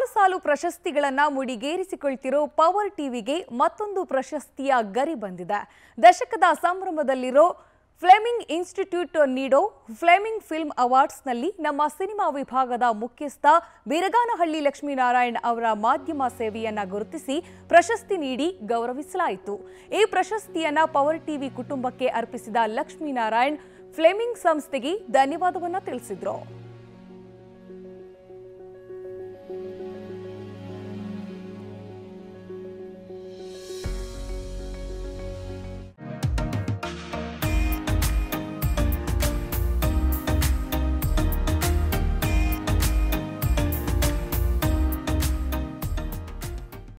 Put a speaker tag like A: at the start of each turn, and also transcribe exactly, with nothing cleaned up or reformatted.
A: ಸಾಲು ಪ್ರಶಸ್ತಿಗಳನ್ನು ಮುಡಿಗೇರಿಸಿಕೊಳ್ತಿರೋ ಪವರ್ ಟಿವಿಗೆ ಮತ್ತೊಂದು ಪ್ರಶಸ್ತಿಯ ಗರಿ ಬಂದಿದೆ. ದಶಕದ ಸಂಭ್ರಮದಲ್ಲಿರೋ ಫ್ಲೆಮಿಂಗ್ ಇನ್ಸ್ಟಿಟ್ಯೂಟ್ ನೀಡೋ ಫ್ಲೆಮಿಂಗ್ ಫಿಲ್ಮ್ ಅವಾರ್ಡ್ಸ್ನಲ್ಲಿ ನಮ್ಮ ಸಿನಿಮಾ ವಿಭಾಗದ ಮುಖ್ಯಸ್ಥ ಬೀರಗಾನಹಳ್ಳಿ ಲಕ್ಷ್ಮೀ ನಾರಾಯಣ್ ಅವರ ಮಾಧ್ಯಮ ಸೇವೆಯನ್ನ ಗುರುತಿಸಿ ಪ್ರಶಸ್ತಿ ನೀಡಿ ಗೌರವಿಸಲಾಯಿತು. ಈ ಪ್ರಶಸ್ತಿಯನ್ನ ಪವರ್ ಟಿವಿ ಕುಟುಂಬಕ್ಕೆ ಅರ್ಪಿಸಿದ ಲಕ್ಷ್ಮೀ ನಾರಾಯಣ್ ಫ್ಲೆಮಿಂಗ್ ಸಂಸ್ಥೆಗೆ ಧನ್ಯವಾದವನ್ನ ತಿಳಿಸಿದರು.